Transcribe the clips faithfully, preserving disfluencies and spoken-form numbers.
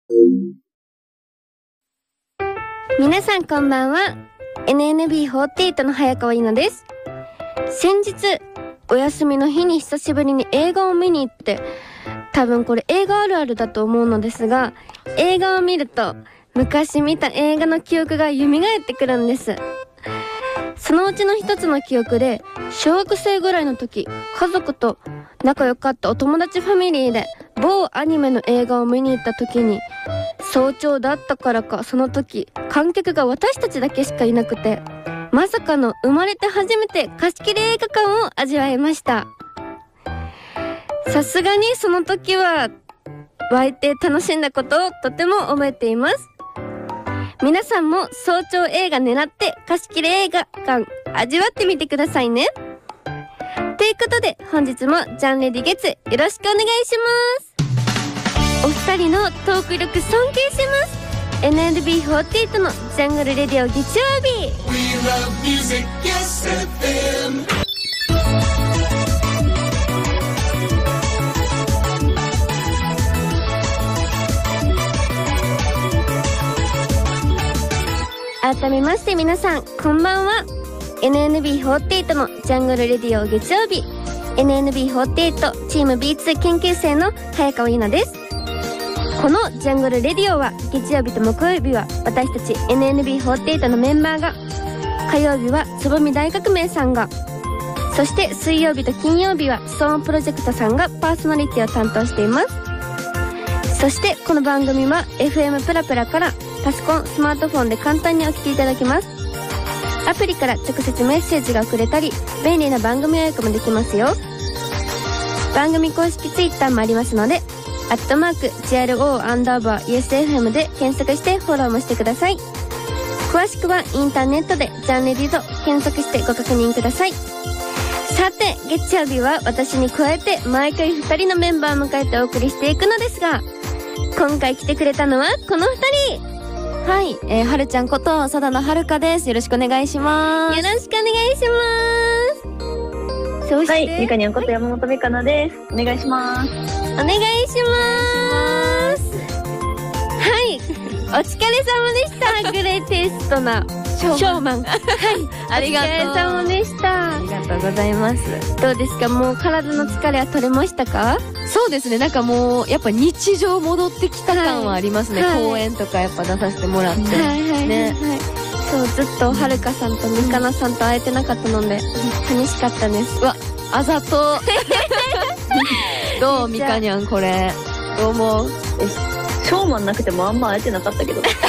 皆さんこんばんは。 エヌエヌビーフォーティーエイト の早川稲です。先日お休みの日に久しぶりに映画を見に行って、多分これ映画あるあるだと思うのですが、映画を見ると昔見た映画の記憶が蘇ってくるんです。そのうちの一つの記憶で、小学生ぐらいの時、家族と仲良かったお友達ファミリーで某アニメの映画を見に行った時に、早朝だったからかその時観客が私たちだけしかいなくて、まさかの生まれて初めて貸し切り映画館を味わいました。さすがにその時は湧いて楽しんだことをとても覚えています。皆さんも早朝映画狙って貸し切り映画館味わってみてくださいね。ということで本日もジャンレディ月よろしくお願いします。お二人のトーク力尊敬します。 エヌエヌビーフォーティーエイト のジャングルレディオ月曜日。 We love music, yes エフエム。改めまして皆さんこんばんは。 エヌエヌビーフォーティーエイト のジャングルレディオ月曜日、 エヌエヌビーフォーティーエイト チーム ビーツー 研究生の早川ゆなです。このジャングルレディオは月曜日と木曜日は私たち エヌエヌビーフォーティーエイト のメンバーが、火曜日はつぼみ大革命さんが、そして水曜日と金曜日はストーンプロジェクトさんがパーソナリティを担当しています。そしてこの番組は エフエム プラプラからパソコン、スマートフォンで簡単にお聞きいただけます。アプリから直接メッセージが送れたり、便利な番組予約もできますよ。番組公式ツイッターもありますので、アットマーク ジェイアールオー アンダーバー イーエスエフエム で検索してフォローもしてください。詳しくはインターネットでジャンレディと検索してご確認ください。さて月曜日は私に加えて毎回ふたりのメンバーを迎えてお送りしていくのですが、今回来てくれたのはこのふたり。 はい、えー、はるちゃんこと佐田のはるかです。よろしくお願いします。 よろしくお願いします。そして、 はい、みかにゃんこと山本みかなです。お願いします。 お願いします。はい、お疲れ様でした。グレイテストなショーマン。はい、 ありがとう。 お疲れ様でした。 ありがとうございます。 どうですか、もう体の疲れは取れましたか？ そうですね、なんかもうやっぱ日常戻ってきた感はありますね、はい、公演とかやっぱ出させてもらって、はいはいはいはい、ね、 そうずっとはるかさんとみかなさんと会えてなかったので寂しかったです。 うわ、あざとどうみかにゃん、これどう思う？ え、ショーマンなくてもあんま会えてなかったけど確か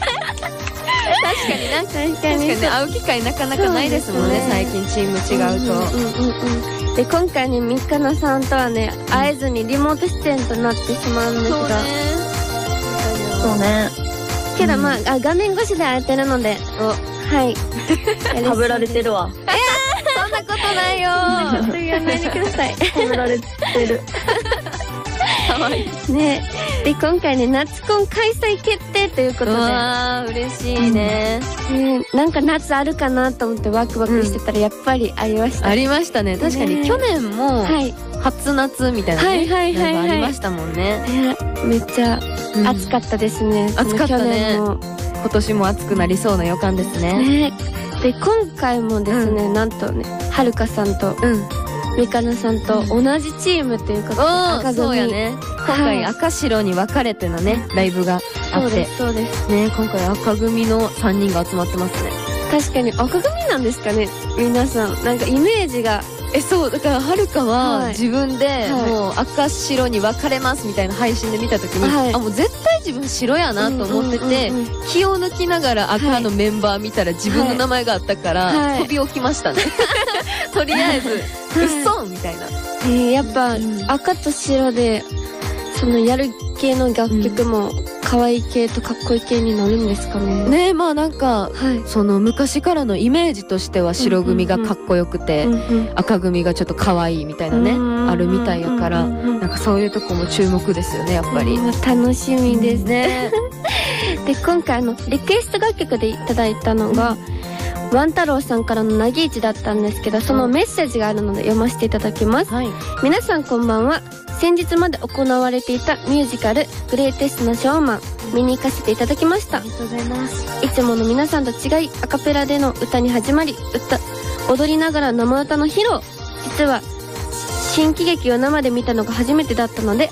にな、確かに確かに会う機会なかなかないですもんね、ね、最近チーム違うと、うんうんうんうん、で今回ねみかなさんとはね会えずにリモート出演となってしまうんですが、 そうねけどまあ、うん、あ画面越しで会えてるので、お、はいはぶられてるわ。 えー、そんなことないよそう言わないでください。 はぶられてるかわいいね。で今回ね夏コン開催決定ということで、うわー嬉しいね、 うん、ね、なんか夏あるかなと思ってワクワクしてたらやっぱりありました、 うん、ありましたね。確かに、ね、去年も初夏みたいなね、はいはいはいはい、ありましたもんね。 めっちゃ暑かったですね、うん、 暑かったね。今年も暑くなりそうな予感ですね。 ねで今回もですね、うん、なんとねはるかさんと、うんみかなさんと同じチームということで、赤組。 そうやね。今回赤白に分かれてのね、ライブがあって。 そうです、そうです。 ね、今回赤組のさんにんが集まってますね。 確かに赤組なんですかね、皆さん。なんかイメージが。 え、そう、だからはるかは自分でもう赤白に分かれますみたいな配信で見たときに、はい、あ、もう絶対自分白やなと思ってて、気を抜きながら赤のメンバー見たら自分の名前があったから、はい、飛び起きましたね。とりあえず、うっそみたいな。 えー、やっぱ、うん、赤と白で、そのやる系の楽曲も、可愛い系とかっこいい系になるんですかね。 ねえ、まあなんか、はい、その昔からのイメージとしては白組がかっこよくて、うんうんうん、赤組がちょっと可愛いみたいなね、あるみたいやから、なんかそういうとこも注目ですよね、やっぱり。 楽しみですね。で、今回のリクエスト楽曲でいただいたのが、うん、ワン太郎さんからのなぎいちだったんですけど、そのメッセージがあるので読ませていただきます。はい、皆さんこんばんは。 先日まで行われていたミュージカルグレイテストなショーマン見に行かせていただきました。 ありがとうございます。 いつもの皆さんと違いアカペラでの歌に始まり、歌踊りながら生歌の披露。実は新喜劇を生で見たのが初めてだったので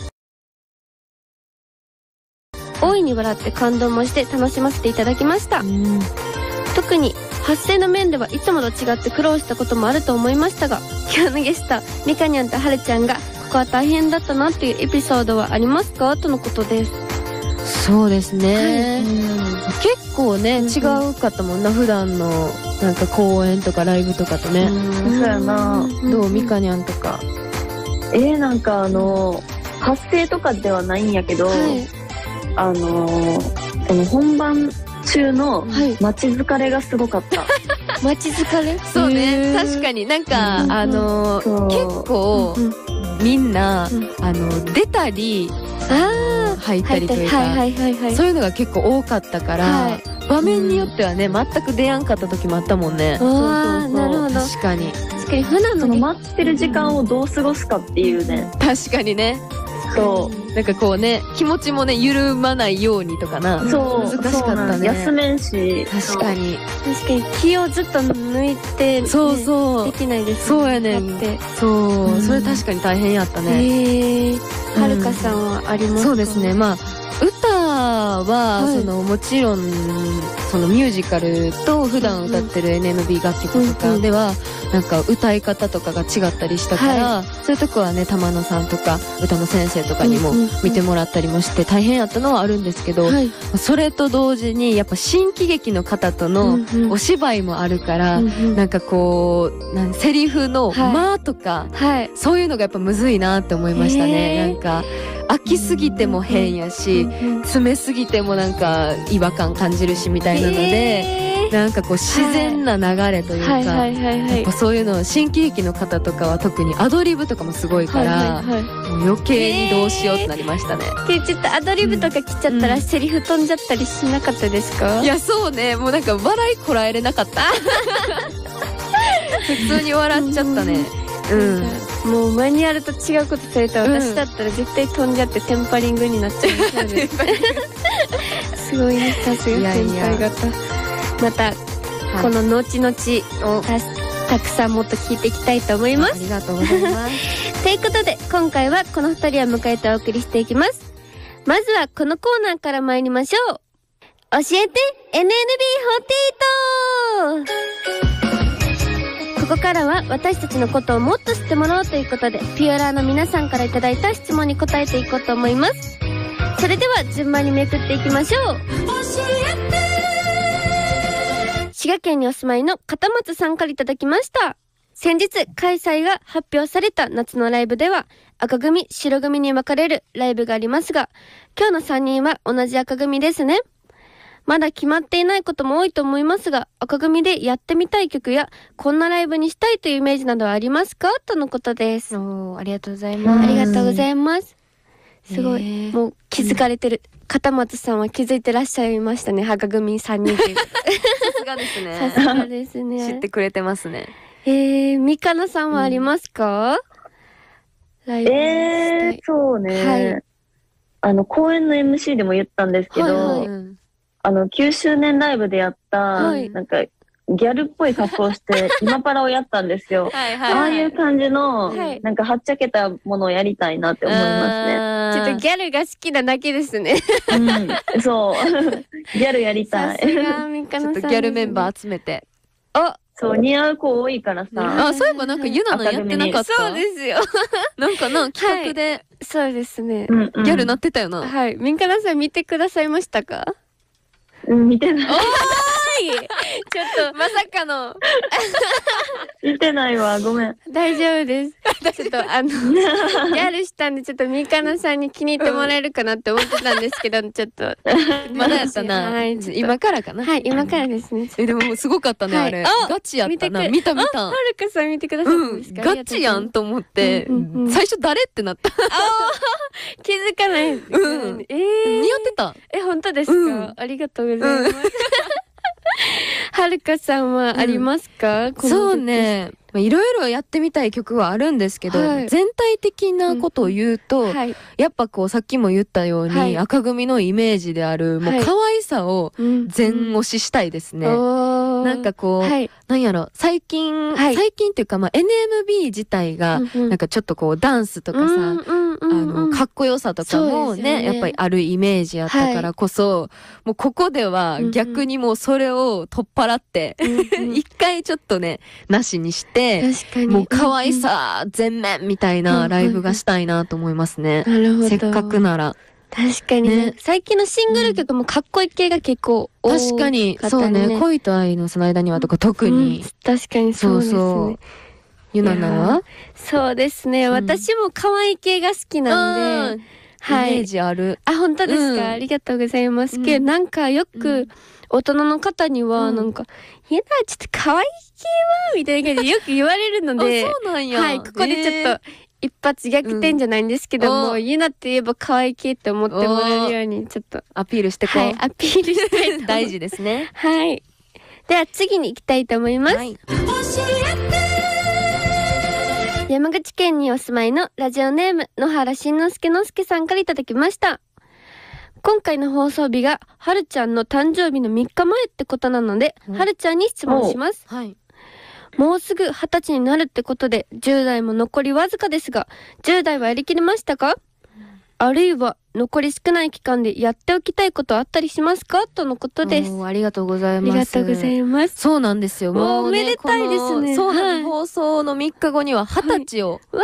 大いに笑って感動もして楽しませていただきました。特に発声の面ではいつもと違って苦労したこともあると思いましたが、今日のゲストみかにゃんとはるちゃんがここは大変だったなっていうエピソードはありますかとのことです。 そうですね、 はい、 結構ね、うん、違うかったもんな、普段のなんか公演とかライブとかとね。 うんそうやな。 どうみかにゃんとか。 えー、なんかあの発声とかではないんやけど、はい、あのその本番中の待ち疲れがすごかった。 待ち疲れ？ そうね、確かになんか、うん、あの結構、うん、みんな、うん、あの出たりあ入ったりというか、そういうのが結構多かったから、はい、場面によってはね、うん、全く出やんかった時もあったもんね。 そうそうそう、なるほど。 確かに確かに普段の待ってる時間をどう過ごすかっていうね。 確かにね。そうなんかこうね、気持ちもね緩まないようにとかな。 そう難しかったね。 休めんし。 確かに確かに気をずっと抜いて、ね、 そうそうできないです、ね、 そうやねん。そう、うん、それ確かに大変やったね。 へえ。はるかさんはありますか？ そうですね、まあ歌は、はい、そのもちろんそのミュージカルと普段歌ってる エヌエムビー 楽曲とかではなんか歌い方とかが違ったりしたから、はい、そういうとこはね玉野さんとか歌の先生とかにも見てもらったりもして大変やったのはあるんですけど、はい、それと同時にやっぱ新喜劇の方とのお芝居もあるから、うんうん、なんかこうなんセリフの間とか、はい、そういうのがやっぱむずいなって思いましたね。なんか飽きすぎても変やし、詰めすぎてもなんか違和感感じるしみたいなので、なんかこう自然な流れというか、やっぱそういうの新喜劇の方とかは特にアドリブとかもすごいから、余計にどうしようってなりましたね。 でちょっとアドリブとか来ちゃったらセリフ飛んじゃったりしなかったですか？ いやそうね、もうなんか笑いこらえれなかった。普通に笑っちゃったね。うん、 もうマニュアルと違うことされたら、私だったら絶対飛んじゃってテンパリングになっちゃいそうです。すごいね、さすが先輩方。また、はい、この後々を た, たくさんもっと聞いていきたいと思います。 ありがとうございます。 ということで今回はこのふたりを迎えてお送りしていきます。まずはこのコーナーから参りましょう。教えて エヌエヌビーフォーティーエイト。ここからは私たちのことをもっと知ってもらおうということでピュアラーの皆さんからいただいた質問に答えていこうと思います。それでは順番にめくっていきましょう。教えて。滋賀県にお住まいの片松さんからいただきました。先日開催が発表された夏のライブでは赤組白組に分かれるライブがありますが、今日のさんにんは同じ赤組ですね。まだ決まっていないことも多いと思いますが、赤組でやってみたい曲やこんなライブにしたいというイメージなどはありますかとのことです。 おー、ありがとうございます。 ありがとうございます。すごい、もう気づかれてる、うん、片松さんは気づいてらっしゃいましたね。赤組さんにんという。さすがですね。 さすがですね。 知ってくれてますね。 えー、みかなさんはありますか？ うん、ライブえー、そうね、はい、あの公演の エムシー でも言ったんですけど、はいはい、あのきゅうしゅうねんライブでやった、はい、なんかギャルっぽい格好をして今パラをやったんですよ。はいはい、ああいう感じの、はい、なんかはっちゃけたものをやりたいなって思いますね。ちょっとギャルが好きなだけですね。 うん、そうギャルやりたい。 ちょっとギャルメンバー集めて。 あ、 そう似合う子多いからさ。 あ、そういえばなんかユナのやってなかった？ そうですよ。 なんかな企画で、はい、 そうですね。 ギャルなってたよな。 はい。みかなさん見てくださいましたか？ うん、見てない。 おーいちょっとまさかの見てないわ、ごめん。 大丈夫です。ちょっとあのギャルしたんでちょっとみかなさんに気に入ってもらえるかなって思ってたんですけど、ちょっとまだやったな。はい、今からかな。 はい、今からですね。 えでもすごかったね、はい、あれ。ガチやったな。見た見た。 はるかさん見てくださったんですか？ うん、ガチやんと思って、うんうんうん、最初誰ってなった。 気づかない。うん。えー、 似合ってた。 え、本当ですか？うん、ありがとうございます。はるかさんはありますか？ うん、そうね。 いろいろやってみたい曲はあるんですけど、はい、全体的なことを言うと、うんはい、やっぱこうさっきも言ったように、はい、赤組のイメージであるもう可愛さを全押ししたいですね、うん、なんかこう、はい、なんやろ最近、はい、最近っていうか、まあ、エヌエムビー 自体がなんかちょっとこうダンスとかさ、うんうんうんうん、あのかっこよさとかも ね, ねやっぱりあるイメージあったからこそ、はい、もうここでは逆にもうそれを取っ払って、うんうん、一回ちょっとねなしにして確かにもう可愛さ全面みたいなライブがしたいなと思いますね、 うんうんうん、 せっかくなら確かに、ね、最近のシングル曲もかっこいい系が結構多かったね、 確かにそうね恋と愛のその間にはとか特に、うん、 確かにそうですね。そうそうゆななはそうですね、うん、私も可愛い系が好きなんで、 はい、イメージある。 あ、本当ですか、うん、ありがとうございます、うん、けどなんかよく大人の方にはなんか、うん、いやちょっと可愛い系はみたいな感じでよく言われるのであ、そうなんや。 はい、ここでちょっと一発逆転じゃないんですけども、うん、ゆなって言えば可愛い系って思ってもらえるようにちょっとアピールしてこう、 はい、アピールしたいと大事ですね。 はい、では次に行きたいと思います、はい、山口県にお住まいのラジオネーム野原しんのすけのすけさんからいただきました。今回の放送日がはるちゃんの誕生日のみっかまえってことなので、うん、はるちゃんに質問します、はい、もうすぐはたちになるってことでじゅう代も残りわずかですが、じゅう代はやりきりましたか、うん、あるいは残り少ない期間でやっておきたいことあったりしますかとのことです。 ありがとうございます。 ありがとうございます。 そうなんですよ。 もう、ね、おめでたいですね。 そうなんです、はい、放送のみっかごにははたちを、はい、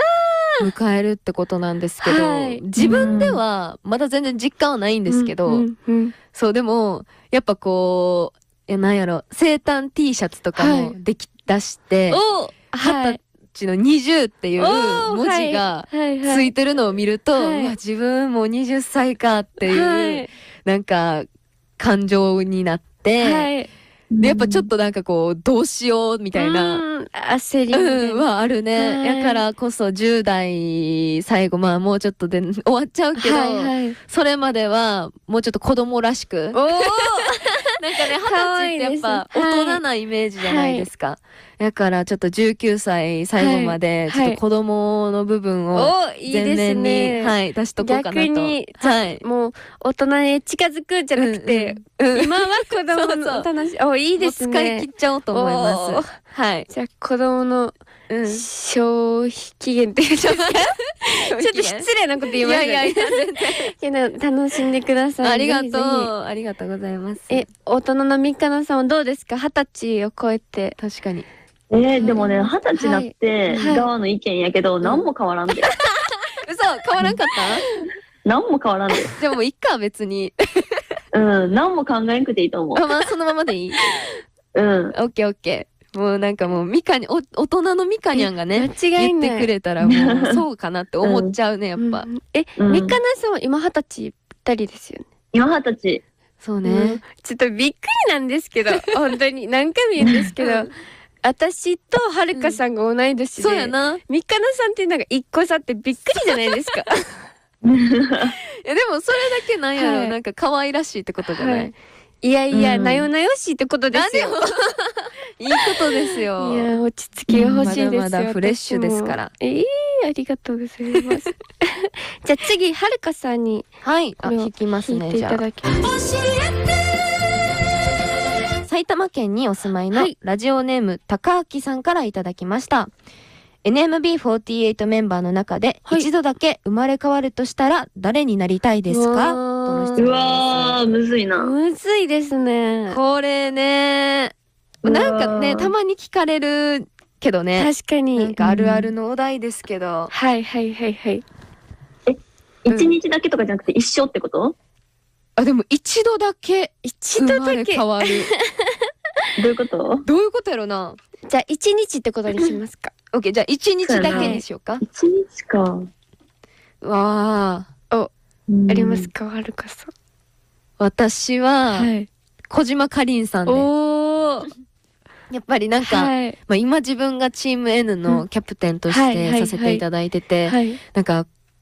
迎えるってことなんですけど、はい、自分ではまだ全然実感はないんですけど、うんうんうん、そうでもやっぱこういやなんやろ生誕 T シャツとかもでき出して、はたちのにじゅうっていう文字がついてるのを見ると、はいはいはい、うわ自分もにじゅっさいかっていう、はい、なんか感情になって、はい、でやっぱちょっとなんかこうどうしようみたいな、 うん、焦り、 うん、はあるね、はい、だからこそじゅう代最後まあもうちょっとで終わっちゃうけど、はいはい、それまではもうちょっと子供らしくおなんかね、二十歳ってやっぱ大人なイメージじゃないですか。はい、だからちょっとじゅうきゅうさい最後までちょっと子供の部分を全面に、はいはい、出しとこうかなと。 逆に、はい、もう大人へ近づくんじゃなくて、うんうん、今は子供の楽しい。お、いいですね。 使い切っちゃおうと思います。はい。 じゃあ子供のうん、消費期限って言うんですかちょっと失礼なこと言いましたね。いやいや全然楽しんでください。 ありがとうぜひぜひありがとうございます。 え、大人のみかなさんはどうですか、二十歳を超えて。 確かにえー、でもね二十歳になって側の意見やけど、はい、何も変わらんで、うん、 嘘変わらんかった何も変わらんででもいっか別にうん何も考えんくていいと思う。 あ、まあそのままでいいうんオッケーオッケー。もうなんかもうミカにお大人のミカニャンがね言ってくれたらもうそうかなって思っちゃうね、やっぱ、うん、 え、うん、ミカナさんは今二十歳ぴったりですよね。 今二十歳。 そうね、 うん、ちょっとびっくりなんですけど本当に何回も言うんですけど、うん、私とはるかさんが同い年で、 そうやな、 ミカナさんってなんか一個差ってびっくりじゃないですかいやでもそれだけなんやろ、はい、なんか可愛らしいってことじゃない、はい、 いやいや、うん、なよなよしいってことですよいいことですよ。 いや、落ち着きが欲しいですよ、うん、まだまだフレッシュですから。 えー、ありがとうございますじゃあ次はるかさんにはいあ弾きますね。じゃあ埼玉県にお住まいのラジオネーム高明さんからいただきました、はい、エヌエムビーフォーティーエイト メンバーの中で一度だけ生まれ変わるとしたら誰になりたいですか、との質問です。 うわーむずいな。 むずいですねこれね。なんかねたまに聞かれるけどね。 確かになんかあるあるのお題ですけど、うん、 はいはいはいはい。 え、一日だけとかじゃなくて一生ってこと？うん、 あ、でも一度だけ一度だけ変わるどういうこと？ どういうことやろな。 じゃあ一日ってことにしますかオッケー、じゃあ一日だけにしようか。 一日か。 わあ、お、うん、ありますか、はるかさん。 私は、はい、小島かりんさんで。おーやっぱりなんか、はい、まあ、今自分がチーム N のキャプテンとしてさせていただいてて、なんか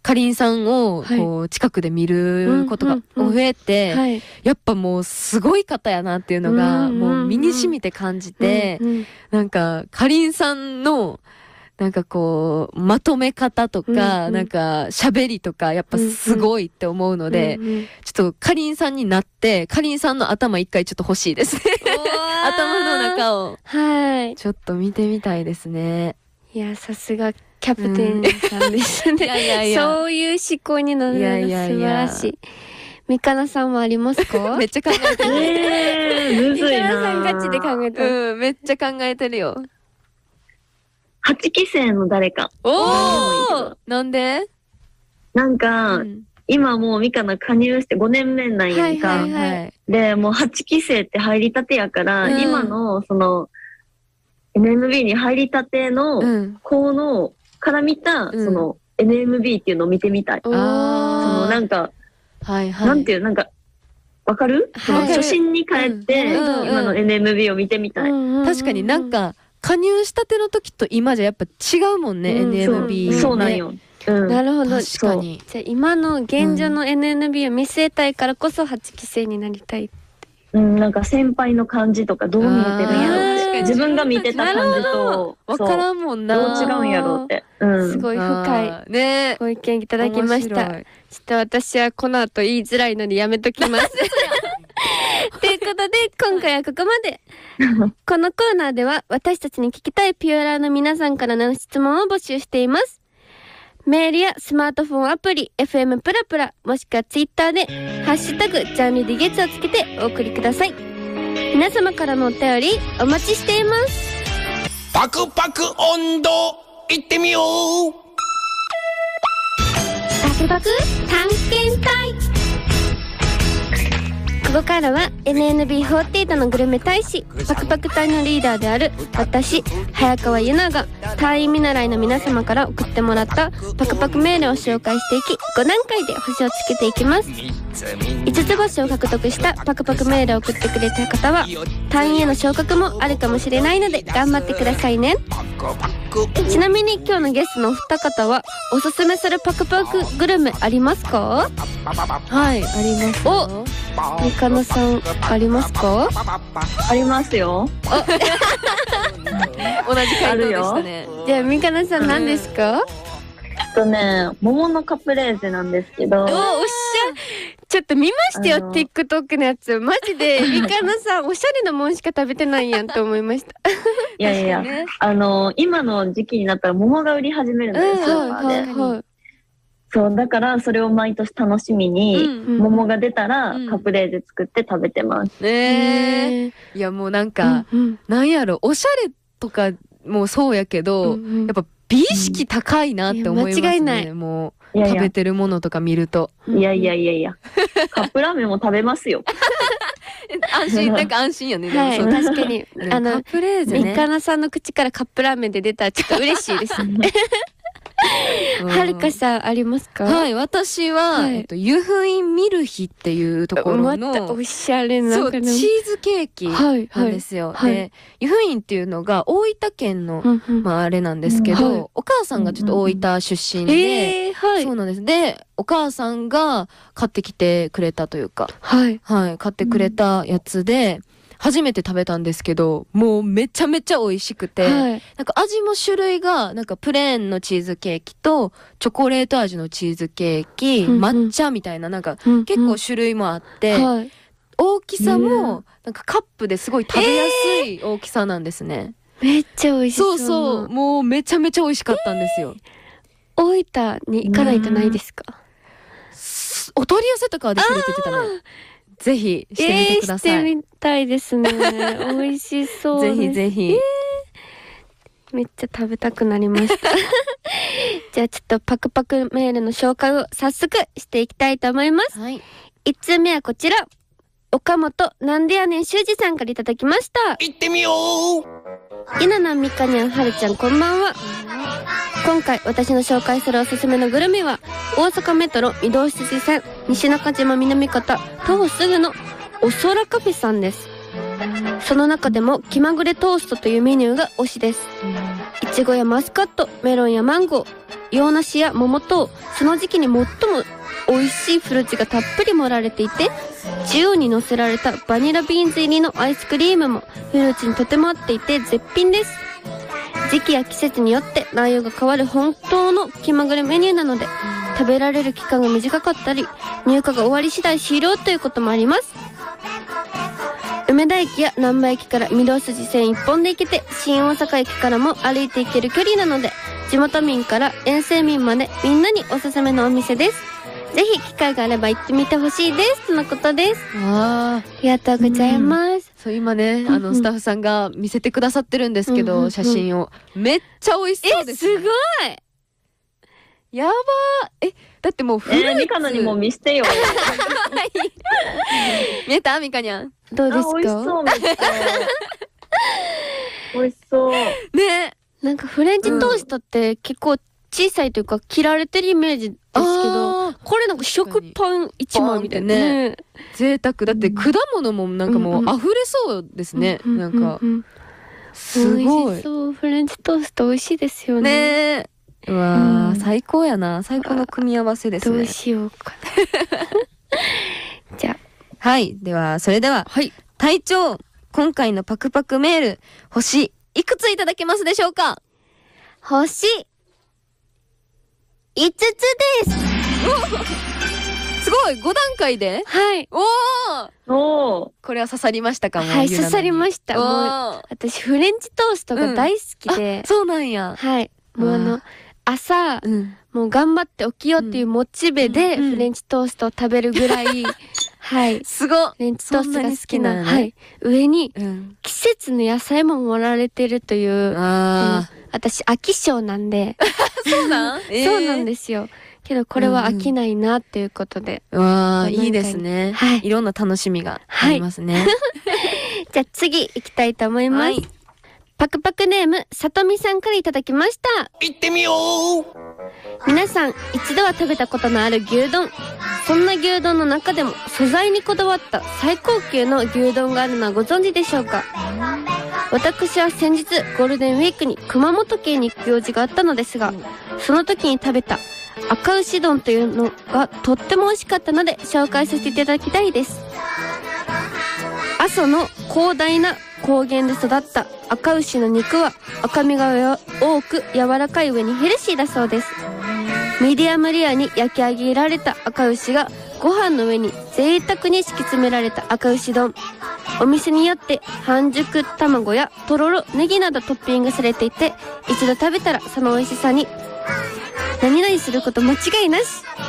かりんさんをこう近くで見ることが増えて、はい、やっぱもうすごい方やなっていうのがもう身に染みて感じて、うんうん、なんかかりんさんのなんかこうまとめ方とか、うんうん、なんか喋りとかやっぱすごいって思うので、うんうん、ちょっとかりんさんになってかりんさんの頭一回ちょっと欲しいですね頭の中を、はい、ちょっと見てみたいですね。いやさすがキャプテンさんですね、うん、いやいやいやそういう思考になるのが素晴らしい。みかなさんはありますか？ めっちゃ考えてる、 えー、むずいな。 みかなさんガチで考えてる、 うん、めっちゃ考えてるよ。 はちきせいの誰か。 おー、なんで？ なんか、うん、今もうミカナ加入してごねんめなんやんか、はいはいはい、でもうはちきせいって入りたてやから、うん、今のその エヌエムビー に入りたての子のから見た、うん、その エヌエムビー っていうのを見てみたい、うん、そのなんか、はいはい、なんていうなんかわかる？はい、その初心に帰って、うん、今の エヌエムビー を見てみたい、うんうん、確かになんか加入したての時と今じゃやっぱ違うもんね、うん、エヌエムビー、ね、 そうなんよ、 うん、なるほど。 確かに。 じゃあ今の現状の エヌエヌビー を見据えたいからこそはちきせいになりたい。 うん、なんか先輩の感じとかどう見えてるんやろって自分が見てた感じとわからんもんな。 どう違うんやろって、うん、 すごい深い、ね、ご意見いただきました。ちょっと私はこの後言いづらいのでやめときますということで今回はここまでこのコーナーでは私たちに聞きたいピュアラーの皆さんからの質問を募集しています。メールやスマートフォンアプリ エフエム プラプラもしくはツイッターでハッシュタグジャンルで月をつけてお送りください。皆様からのお便りお待ちしています。 パクパク温度いってみよう。 パクパク探検隊。ここからは エヌエヌビーフォーティー のグルメ大使パクパク隊のリーダーである私早川ゆなが隊員見習いの皆様から送ってもらったパクパクメールを紹介していきごだんかいで星をつけていきます。いつつ星を獲得したパクパクメールを送ってくれた方は隊員への昇格もあるかもしれないので頑張ってくださいね。ちなみに今日のゲストのお二方はおすすめするパクパクグルメありますか？ はい、あります。 おみかなさんありますか？ ありますよ。 同じ回答でしたね。 じゃあみかなさん何ですか？ えっとね、桃のカプレーゼなんですけど。お、おっしゃ。 ちょっと見ましてよ、TikTok のやつ。マジでみかなさんおしゃれなもんしか食べてないやんと思いました。 いやいや、ね、あの今の時期になったら桃が売り始めるんですよ、スーパーで。はいはい、そうだからそれを毎年楽しみに、うんうん、桃が出たらカプレーゼ作って食べてます。 うん、ねえ。いやもうなんか、うんうん、なんやろおしゃれとかもそうやけど、うんうん、やっぱ美意識高いなって思いますね。間違いない。もう食べてるものとか見ると。 いやいやいやいや。カップラーメンも食べますよ。 安心なんか安心よね。 はい、 でも確かにあのカプレーゼね。 みかなさんの口からカップラーメンで出たらちょっと嬉しいですね。はるかさんありますか？ はい、私は、はい、えっと、湯布院ミルヒっていうところの、 またおしゃれな、 そう、チーズケーキなんですよ。はいはい、で、湯布院っていうのが大分県の、はい、まああれなんですけど、はい、お母さんがちょっと大分出身で、えーはい、そうなんです。で、お母さんが買ってきてくれたというか、はい、はい、買ってくれたやつで、うん初めて食べたんですけどもうめちゃめちゃ美味しくて、はい、なんか味も種類がなんかプレーンのチーズケーキとチョコレート味のチーズケーキ、うんうん、抹茶みたいななんか結構種類もあって、うんうん、大きさもなんかカップですごい食べやすい大きさなんですね、 えー、めっちゃ美味しそう。 そうそうもうめちゃめちゃ美味しかったんですよ、 えー、大分に行かないとないですか？ お取り寄せとかはできるって言ってたね。ぜひしてみてください。 えー、してみたいですね。美味しそうです。 ぜひぜひ、えー。めっちゃ食べたくなりました。じゃあちょっとパクパクメールの紹介を早速していきたいと思います。はい、いちつめはこちら。岡本なんでやねん修二さんからいただきました。 行ってみよう。 ゆななみかにゃんはるちゃんこんばんは。今回私の紹介するおすすめのグルメは大阪メトロ御堂筋線西中島南方徒歩すぐのおそらカフェさんです。その中でも気まぐれトーストというメニューが推しです。いちごやマスカット、メロンやマンゴー、 洋梨や桃とその時期に最も美味しいフルーツがたっぷり盛られていて、中央に乗せられたバニラビーンズ入りのアイスクリームもフルーツにとても合っていて絶品です。時期や季節によって内容が変わる本当の気まぐれメニューなので、食べられる期間が短かったり入荷が終わり次第終了ということもあります。梅田駅や難波駅から御堂筋線一本で行けて、新大阪駅からも歩いて行ける距離なので、地元民から遠征民までみんなにおすすめのお店です。ぜひ機会があれば行ってみてほしいですとのことです。 あありがとうございます。 そう今ね、あのスタッフさんが見せてくださってるんですけど、写真をめっちゃ美味しそうです、ね。 えすごい。 やばー。えだってもうフルーツ。 えー、ミカのにも見せてよ。 見えたミカニャン。 どうですか。 美味しそうめっちゃ。美味しそう。 ね。 なんかフレンチトーストって結構小さいというか切られてるイメージですけど、これなんか食パン一枚みたいなね。 ね贅沢だって果物もなんかもう溢れそうですね。 うんうん、 なんかすごい。 美味しそう。フレンチトースト美味しいですよね。 ね。うわー、うん、最高やな。最高の組み合わせですね。 どうしようかな。じゃあはいではそれでは、はい、隊長今回のパクパクメール星いくついただけますでしょうか。 星いつつです。 すごいご段階で。 はい。 おお。これは刺さりましたかも。 はい刺さりました。もう私フレンチトーストが大好きで、 うん、そうなんや。 はいもうあの朝、うん、もう頑張って起きようっていうモチベでフレンチトーストを食べるぐらい、うん、はいすごいフレンチトーストが好きな、ね、はい上に、うん、季節の野菜も盛られてるという、あうん、私飽き性なんでそうなん、 えー、そうなんですよ。けどこれは飽きないなっていうことで、 うん、わあいいですね、はい、いろんな楽しみがありますね、はい、 じゃあ次行きたいと思います、はい、パクパクネームさとみさんからいただきました。 行ってみよう。 皆さん一度は食べたことのある牛丼、そんな牛丼の中でも素材にこだわった最高級の牛丼があるのはご存知でしょうか。私は先日ゴールデンウィークに熊本県に行く用事があったのですが、その時に食べた赤牛丼というのがとっても美味しかったので紹介させていただきたいです。阿蘇の広大な高原で育った赤牛の肉は赤身が多く柔らかい上にヘルシーだそうです。ミディアムレアに焼き上げられた赤牛がご飯の上に贅沢に敷き詰められた赤牛丼、お店によって半熟卵やとろろネギなどトッピングされていて、一度食べたらその美味しさに何々すること間違いなし。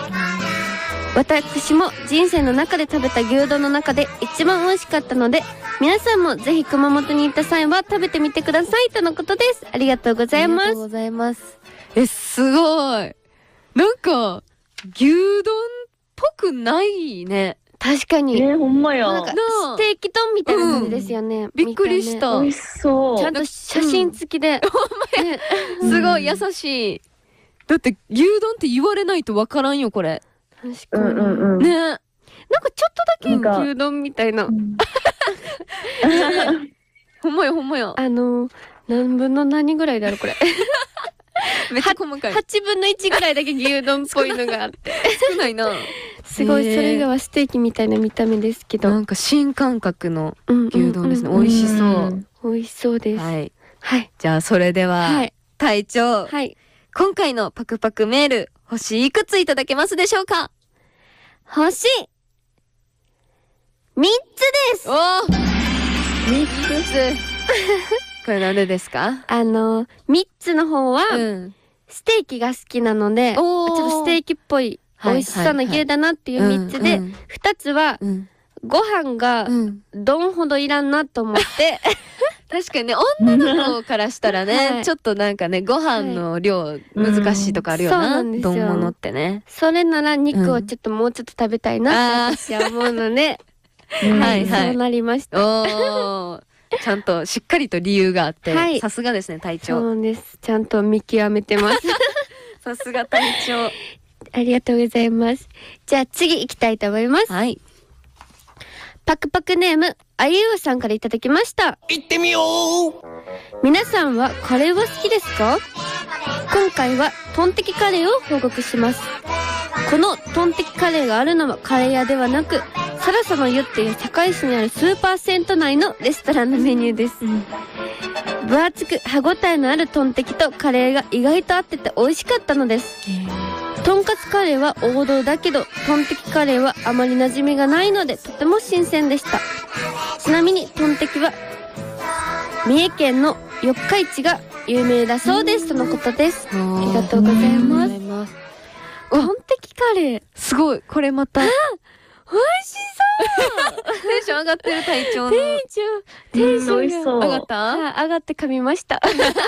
私も人生の中で食べた牛丼の中で一番美味しかったので、皆さんもぜひ熊本に行った際は食べてみてくださいとのことです。ありがとうございます。ありがとうございます。 えすごい。なんか牛丼っぽくないね。 確かに。 えー、ほんまや。 なんかステーキ丼みたいな感じですよね。うん、 びっくりした。 美味しそう。 ちゃんと写真付きで。 ほんまや。すごい優しい。だって牛丼って言われないとわからんよこれ。 確かに。うんうんうん、ね。なんかちょっとだけ牛丼みたいな。 ほんまやほんまや。 あの何分の何ぐらいだろうこれ。 めっちゃ細かい。 はちぶんのいちぐらいだけ牛丼っぽいのがあって。 少ないな。 すごい、それ以外はステーキみたいな見た目ですけど。 なんか新感覚の牛丼ですね。美味しそう。 美味しそうです。 はい。はい。じゃあそれでは、はい、隊長。はい。今回のパクパクメール、星いくついただけますでしょうか。 星みっつです。 おーみっつ。これなんでですか。 あのみっつの方は、うん、ステーキが好きなので、ちょっとステーキっぽい美味しそうな牛だなっていうみっつで、ふたつは、うん、ご飯がどんほどいらんなと思って、 うん、確かにね女の子からしたらね、はい、ちょっとなんかねご飯の量難しいとかあるよな、うん、丼物ってね。 それなら肉をちょっともうちょっと食べたいなって私は思うので、うん、はいはいそうなりました。 おーちゃんとしっかりと理由があって、さすがですね隊長。 そうです。ちゃんと見極めてます。 さすが隊長。 ありがとうございます。じゃあ次行きたいと思います。はい。パクパクネームあゆうさんからいただきました。 行ってみよう。 皆さんはカレーは好きですか？ 今回はトンテキカレーを報告します。このトンテキカレーがあるのはカレー屋ではなく、サラサの湯っていう堺市にあるスーパー銭湯内のレストランのメニューです。分厚く歯ごたえのあるトンテキとカレーが意外と合ってて美味しかったのです。とんかつカレーは王道だけど、トンテキカレーはあまり馴染みがないのでとても新鮮でした。ちなみにトンテキは三重県の四日市が有名だそうですとのことです。ありがとうございます。トンテキカレーすごい、これまた美味しそうテンション上がってる隊長のテンションテンションが上がった、 上がって噛みました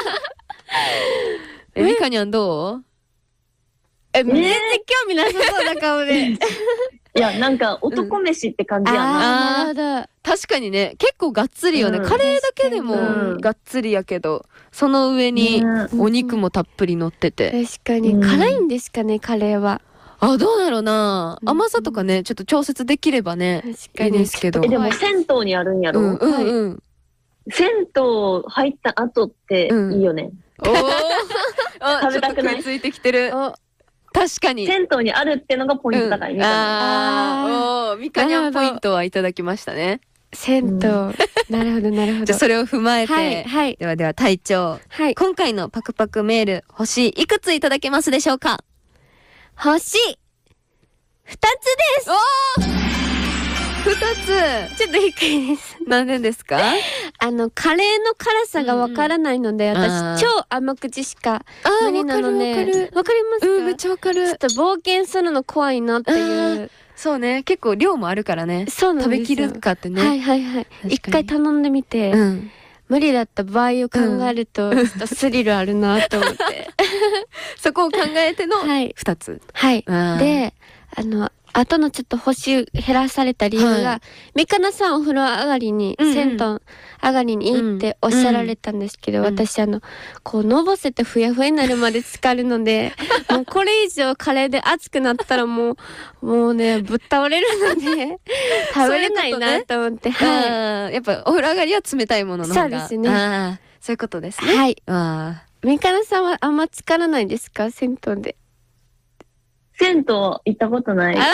え、みかにゃんどう？ え、全然興味なさそうな顔でいや、なんか男飯って感じやな。 あー、なるほど。 確かにね、結構がっつりよね、うん、カレーだけでもがっつりやけど、その上にお肉もたっぷり乗ってて、 確かに辛いんですかね、カレーは。 あ、どうだろうな、甘さとかねちょっと調節できればねいいですけど。 え、でも銭湯にあるんやろ、 うんうんうん、 銭湯入った後っていいよね、 うん、お食べたくない？ちょっと食いついてきてる。確かに銭湯にあるってのがポイントだから、うん、 ああ、おみかにゃんポイントはいただきましたね。 銭湯、うん、なるほどなるほど。 じゃあそれを踏まえて、はいはい、ではでは隊長、はい、今回のパクパクメール星いくついただけますでしょうか？ 星ふたつです。 おー、ふたつ。 ちょっと低いです。 なんでですか？ あのカレーの辛さがわからないので、うん、私超甘口しか無理なので。わかるわかりますか？ うん、めっちゃわかる。 ちょっと冒険するの怖いなっていう。 そうね、結構量もあるからね。 そうなんですよ。 食べきるかってね。 はいはいはい。一回頼んでみて、うん、無理だった場合を考えると、ちょっとスリルあるなと思って。 そこを考えてのふたつ。 はい。はい、で、あの、後のちょっと星減らされた理由が、はい、みかなさんお風呂上がりに、うんうん、銭湯上がりにいいっておっしゃられたんですけど、うんうん、私あの、こう、のぼせてふやふやになるまで浸かるので、もうこれ以上カレーで熱くなったらもう、もうね、ぶっ倒れるので、食べれないなと思って、ううね、 はい。やっぱお風呂上がりは冷たいものの方が。 そうですね。 あ、そういうことですね。 はい。みかなさんはあんま浸からないですか？銭湯で。 銭湯行ったことない。めっちゃ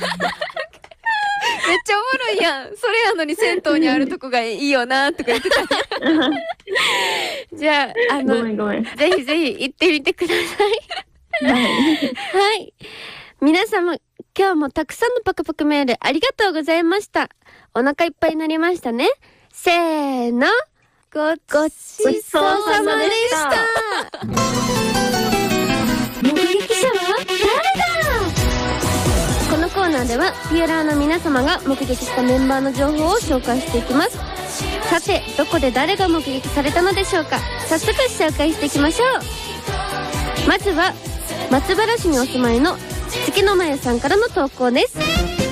おもろいやん。それやのに銭湯にあるとこがいいよなとか言ってた。 じゃあ、あの、ごめんごめん、ぜひぜひ行ってみてください。はい。はい。皆様、今日もたくさんのパクパクメールありがとうございました。お腹いっぱいになりましたね。せーの。ご、ごちそうさまでした。目撃者は誰だ？このコーナーではピューラーの皆様が目撃したメンバーの情報を紹介していきます。さて、どこで誰が目撃されたのでしょうか？早速紹介していきましょう。まずは松原市にお住まいの月のまゆさんからの投稿です。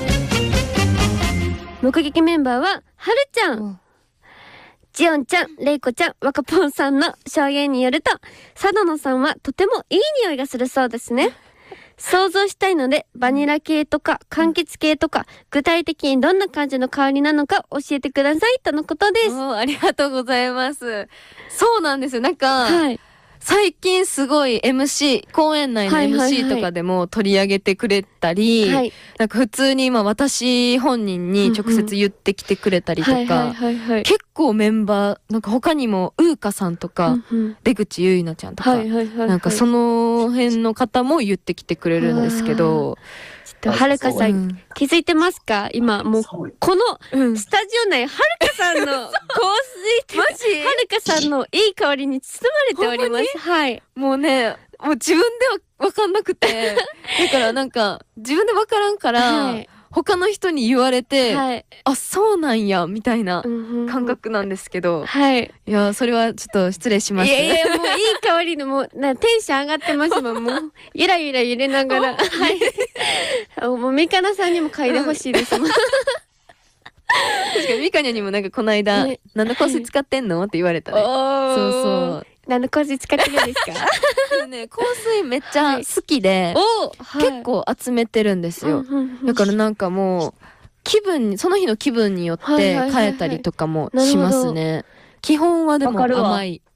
目撃メンバーははるちゃん、うん、ジオンちゃん、レイコちゃん、ワカポンさんの証言によると、佐野さんはとてもいい匂いがするそうですね。想像したいので、バニラ系とか柑橘系とか、具体的にどんな感じの香りなのか教えてくださいとのことです。 ありがとうございます。そうなんですよ。なんか、はい、最近すごい エムシー、公演内の エムシー とかでも取り上げてくれたり、はいはいはい、なんか普通に今私本人に直接言ってきてくれたりとか、結構メンバー、なんか他にもウーカさんとか、うんうん、出口ゆいなちゃんとか、はいはいはいはい、なんかその辺の方も言ってきてくれるんですけど、 はるかさん、うん、気づいてますか？今もうこのスタジオ内、はるかさんの香水マジはるかさんのいい香りに包まれております。はい。 もうね、もう自分では分かんなくて、だからなんか自分で分からんから、はい、他の人に言われて、はい、あ、そうなんやみたいな感覚なんですけど、 はい。いや、それはちょっと失礼しました。 いやいや、もういい香りの、もうなテンション上がってますもん。もうゆらゆら揺れながら、はい。もうみかなさんにも嗅いでほしいですもん。確かにみかにゃにもなんかこの間、ね、何の香水使ってんのって言われたね。そうそう。 何の香水使ってるんですか？ ね、香水めっちゃ好きで、はい、結構集めてるんですよ。だからなんかもう気分に、その日の気分によって変えたりとかもしますね。基本はでも甘い。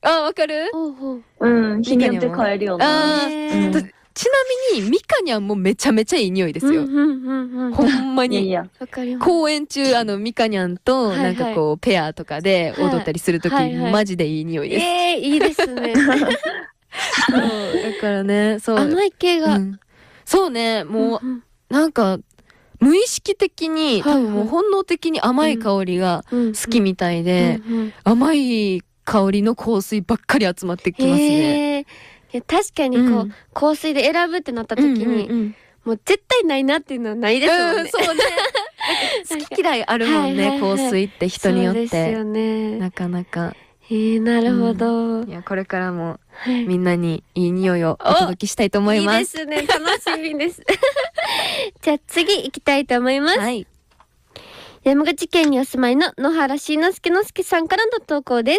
あ、わかる？ うん、日によって変えるよな。 あー、うん、ちなみにミカニャンもめちゃめちゃいい匂いですよ。ほんまに。 いやいや公演中あのミカニャンとなんかこうペアとかで踊ったりするとき、はいはい、マジでいい匂いです。 えー、いいですね。 そうだからね、そう甘い系が、うん、 そうね、もう、うん、なんか無意識的に、多分もう本能的に甘い香りが好きみたいで、甘い香りの香水ばっかり集まってきますね。 いや確かにこう、うん、香水で選ぶってなった時に、うんうんうん、もう絶対ないなっていうのはないですもんね。うん、そうね。 好き嫌いあるもんね、はいはいはい、香水って人によって。そうですよね。なかなか。 えー、なるほど、 うん。いや、これからもみんなにいい匂いをお届けしたいと思います。 いいですね。楽しみです。じゃあ次行きたいと思います。はい。山口県にお住まいの野原しのすけのすけさんからの投稿です。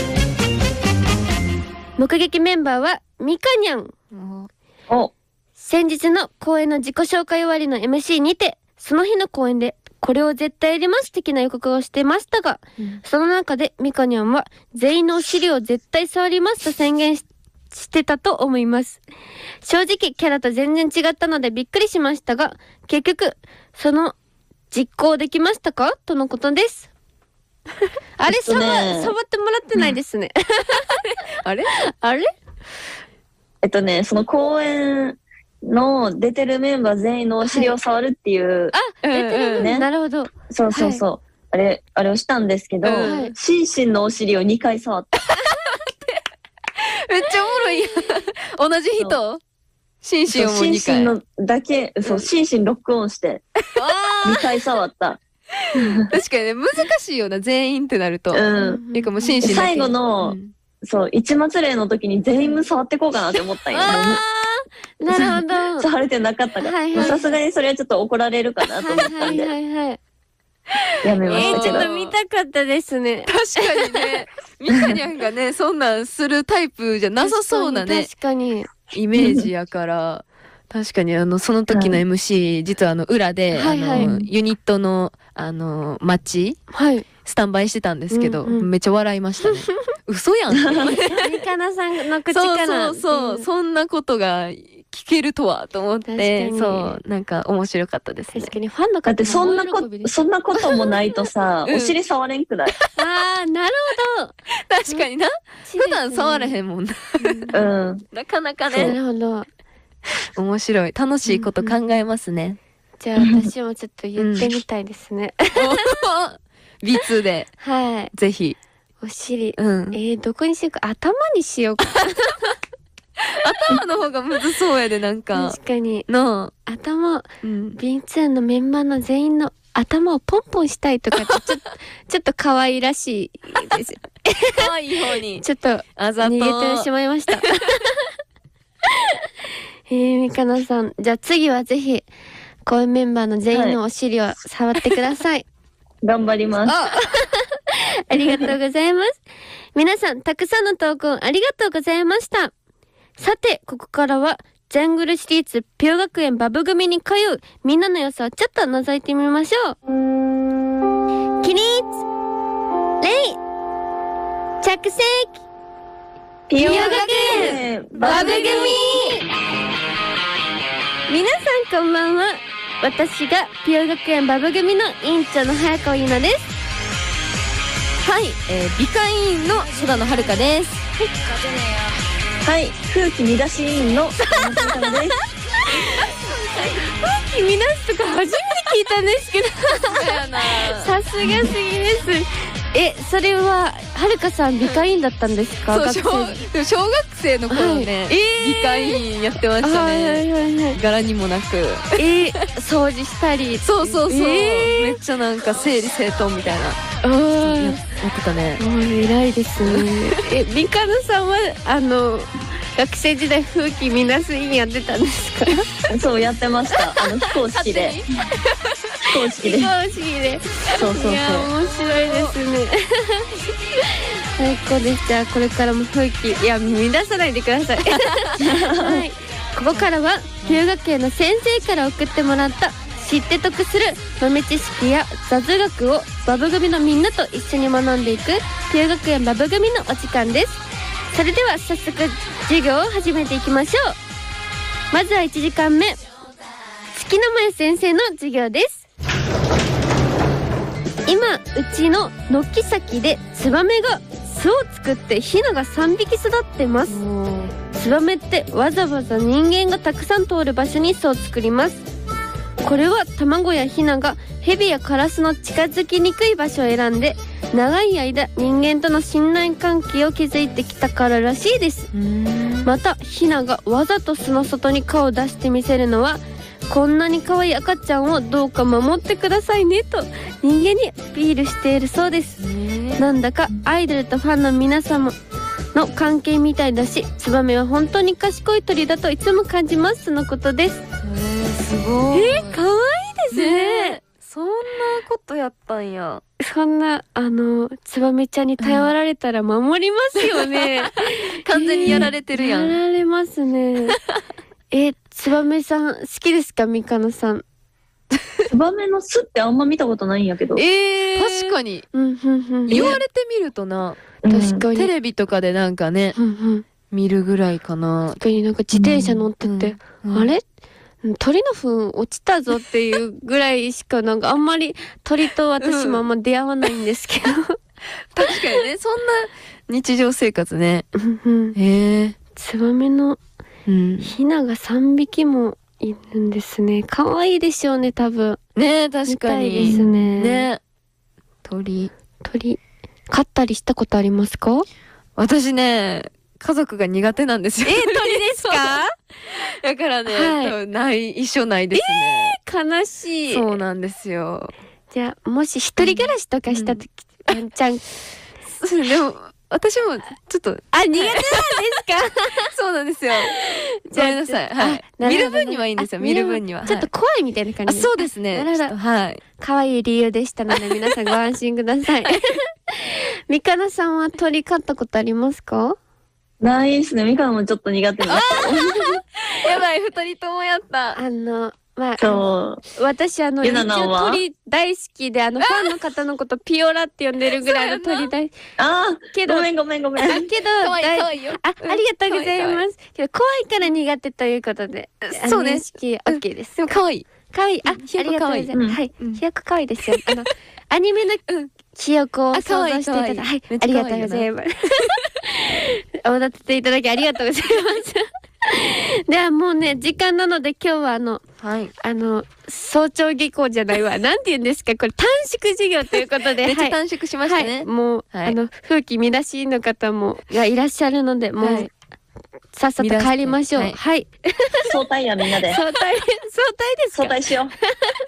目撃メンバーはミカニャン。お先日の公演の自己紹介終わりの エムシー にて、その日の公演でこれを絶対やります的な予告をしてましたが、うん、その中でミカニャンは全員のお尻を絶対触りますと宣言 し, してたと思います。正直キャラと全然違ったのでびっくりしましたが、結局その実行できましたかとのことです。あれ、触、触ってもらってないですね。 あれあれえっとね、その公演の出てるメンバー全員のお尻を触るっていう、はい、 あ、出てるね。なるほど。 そうそうそう。はい、あれ、あれをしたんですけど、はい、シンシンのお尻をにかい触った。 めっちゃおもろいやん。同じ人シンシンをもうにかい。 シンシンのだけ、そう、シンシンロックオンして、にかい触った。 確かにね、難しいよな、全員ってなると。 うん。 てかもうシンシン最後の、うん、そう、一末例の時に全員触ってこうかなって思ったんよ。 なるほど。 触れてなかったから。さすがにそれはちょっと怒られるかなと思ったんで。はいはいはいはい。やめましたけど。 えー、ちょっと見たかったですね。 確かにね。ミカニャンがね、そんなんするタイプじゃなさそうなね。 確かに。 イメージやから。確かにあのその時の エムシー、はい、実はあの裏で、はいはい、あのユニットのあのマッチ、はい、スタンバイしてたんですけど、うんうん、めっちゃ笑いましたね。嘘やん。ミカナさんの口から。 そうそうそう、うん、そんなことが聞けるとはと思って、そうなんか面白かったですね。 確かにファンの方だってそんなこそんなこともないとさ、うん、お尻触れんくない。 ああ、なるほど。 確かにな。普段触れへんもんな。うん。なかなかね。 なるほど。 面白い、楽しいこと考えますね。うんうん、 じゃあ私もちょっと言ってみたいですね。 ビーツー で、 はい、 ぜひお尻、うん、えー、どこにしようか、頭にしようか。 頭の方がむずそうやで、なんか確かにの頭、うん、ビーツー のメンバーの全員の頭をポンポンしたいとかってちょっとちょっと可愛らしいですよ。 可愛い方にちょっと逃げてしまいました。えー、ミカナさん、じゃあ次はぜひ公演メンバーの全員のお尻を触ってください。はい、 頑張ります。 あ, ありがとうございます。皆さんたくさんの投稿ありがとうございました。さてここからはジャングル私立ピュア学園バブ組に通うみんなの様子をちょっと覗いてみましょう。起立礼着席ピュア学園バブ組。皆さんこんばんは。私がピュア学園バブ組の委員長の早川ゆなです。 はい、えー、美化委員の初田野遥です。 はい、はい、空気乱し委員の山田香奈です。 空気乱すとか初めて聞いたんですけどさすがすぎです。え、それははるかさん美化委員だったんですか？ そう、小, 小学生の頃ね、はい、美化委員やってましたね。はいはいはい、柄にもなく、 えー、掃除したりそうそうそう、えー、めっちゃなんか整理整頓みたいなや, やってたね。 もう偉いですね。え、美化のさんはあの学生時代風紀乱す委員やってたんですか？ そうやってました。あの非公式で非公式で非公式でそうそうそう、いや面白いですね。最高です。じゃあこれからも風紀いや乱さないでください。はい、ここからはピュア学園の先生から送ってもらった知って得する豆知識や雑学をバブ組のみんなと一緒に学んでいくピュア学園バブ組のお時間です。 それでは早速授業を始めていきましょう。まずはいちじかんめ、月の前先生の授業です。今うちの軒先でツバメが巣を作ってヒナがさんびき育ってます。ツバメってわざわざ人間がたくさん通る場所に巣を作ります。これは卵やヒナがヘビやカラスの近づきにくい場所を選んで長い間人間との信頼関係を築いてきたかららしいです。またヒナがわざと巣の外に顔を出してみせるのは、こんなに可愛い赤ちゃんをどうか守ってくださいねと人間にアピールしているそうです。なんだかアイドルとファンの皆様の関係みたいだし、ツバメは本当に賢い鳥だといつも感じますとのことです。 えー、すごい。 えー、可愛いですね。 ね、そんなことやったんや。 そんなあのツバメちゃんに頼られたら守りますよね。 完全にやられてるやん。 やられますね。え、ツバメさん好きですか、ミカノさん。 ツバメの巣ってあんま見たことないんやけど。 えー、確かに、 うんうんうん、 言われてみるとな、 確かにテレビとかでなんかね、うんうん、見るぐらいかな。 確かになんか自転車乗ってて、うんうん、あれ鳥の糞落ちたぞっていうぐらいしかなんかあんまり鳥と私もあんま出会わないんですけど、うん、 確かにね、そんな日常生活ね。 うん、 えー、 ツバメのヒナがさんびきもいるんですね。可愛いでしょうね、多分。 ねえ、確かに。 見たいですね。 ね。鳥。 鳥。飼ったりしたことありますか？ 私ね、家族が苦手なんですよ。 えー、鳥ですか？ だからね、はい、ない、一緒ないですね。 えー、悲しい。 そうなんですよ。 じゃあ、もし一人暮らしとかしたとき、ワンちゃん。 でも、私もちょっとあ、苦手なんですか？ そうなんですよ。ごめんなさい。はい。見る分にはいいんですよ。見る分には。 ちょっと怖いみたいな感じ。 あ、そうですね。 なるほど。 はい。 可愛い理由でしたので皆さんご安心ください。ミカナさんは鳥飼ったことありますか？ ないですね。ミカナもちょっと苦手です。 やばい、二人ともやった。 あの。まあ、 そう私あの一応鳥大好きで、あのファンの方のことピオラって呼んでるぐらいの鳥大好き。 ああ、ごめんごめんごめん。 あ、けど可愛い可愛いよ。 あ、ありがとうございます。けど怖いから苦手ということで、 そうね。 認識 OK です。 でも可愛い。 可愛い。あ、ありがとうございます。はい、ひよこ可愛いですよ。あのアニメのひよこを想像していただいて、はい、ありがとうございます。踊ってていただきありがとうございます。ではもうね、時間なので今日はあの、はい、あの早朝下校じゃないわ、なんて言うんですか、これ短縮授業ということでめっちゃ短縮しましたね、はい、 もう、はい、あの風紀乱しの方もがいらっしゃるので、もう、はい、さっさと帰りましょう。はい、はい、 早退やみんなで。 早退、早退ですか？ 早退しよう。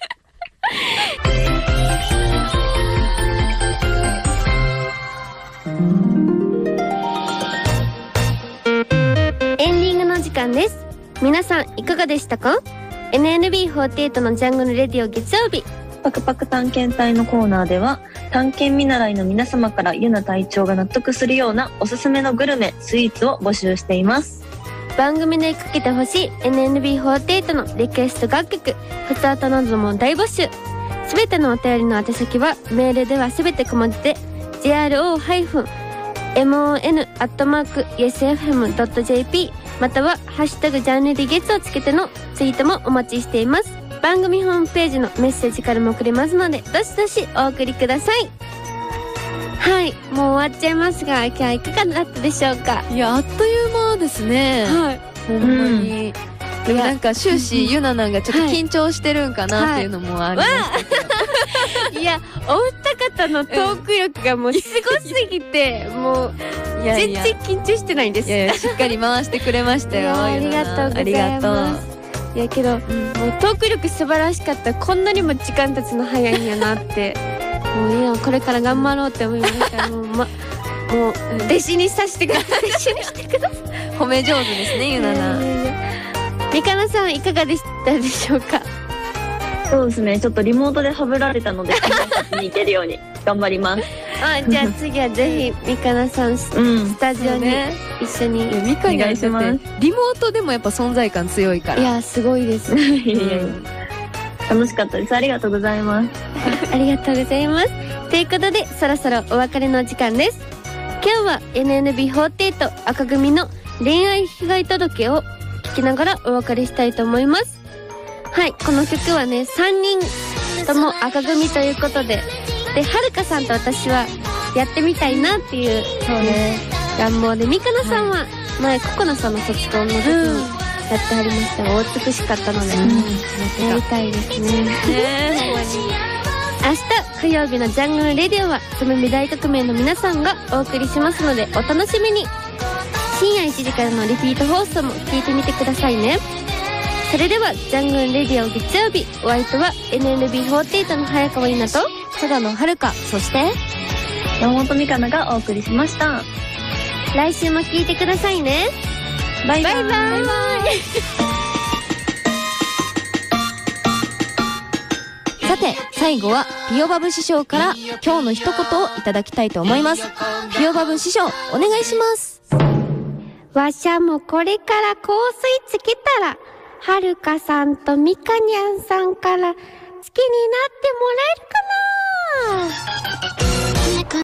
エンディングの時間です。皆さんいかがでしたか？ エヌエヌビーフォーティエイト のジャングルレディオ月曜日、 パクパク探検隊のコーナーでは、探検見習いの皆様からユナ隊長が納得するようなおすすめのグルメ、スイーツを募集しています。 番組でかけてほしい エヌエヌビーフォーティエイト のリクエスト楽曲、ふつおたなども大募集。すべてのお便りの宛先はメールではすべて小文字で ジェイアールオー ハイフン エムオーエヌ アットマーク イエスエフエム ドット ジェーピー またはハッシュタグジャンルリ月をつけてのツイートもお待ちしています。番組ホームページのメッセージからも送れますので、どしどしお送りください。はい、もう終わっちゃいますが、今日はいかがだったでしょうか？ いや、あっという間ですね。はい、ほんまに、うん、でもなんか終始ユナナがちょっと緊張してるんかなっていうのもありましたけど、 はいはい、いや、お二方のトーク力がもうすごすぎて、もういやいや全然緊張してないんです。 いやいや、しっかり回してくれましたよ。 ありがとうございます。いやけど、うん、もうトーク力素晴らしかった。こんなにも時間経つの早いんやなってもういや、これから頑張ろうって思いました。もう、ま、もう弟子にさせてください。弟子にしてください。 褒め上手ですね、ユナナ。 ミカナさんいかがでしたでしょうか？ そうですね、ちょっとリモートでハブられたので自分たちに行けるように頑張ります。 あ、じゃあ次はぜひミカナさん、うん、スタジオに一緒に、 ね、ミカに会いします。リモートでもやっぱ存在感強いから。 いや、すごいです。いやいや、 楽しかったです。ありがとうございます。 ありがとうございます。ということでそろそろお別れの時間です。 今日は エヌエヌビーフォーティーエイト 赤組の恋愛被害届を聞きながらお別れしたいと思います。はい、この曲はね、さんにんとも赤組ということで、で、はるかさんと私はやってみたいなっていう、そうね、願望で、みかなさんは前、ココナさんの卒コンの時にやってはりましたが、お美しかったので、うん、やりたいですね。ね、ほんまに。明日火曜日のジャングルレディオはつむみ大革命の皆さんがお送りしますのでお楽しみに。深夜いちじからのリピート放送も聞いてみてくださいね。それではジャングルレディオ月曜日、お相手は エヌエヌビーフォーティーエイト の早川ゆなと戸野遥、そして山本美香奈がお送りしました。 来週も聞いてくださいね。 バイバイ。バイバイ。 さて、最後はピヨバブ師匠から今日の一言をいただきたいと思います。ピヨバブ師匠、お願いします。 わしゃもこれから香水つけたら、はるかさんとみかにゃんさんから好きになってもらえるかな。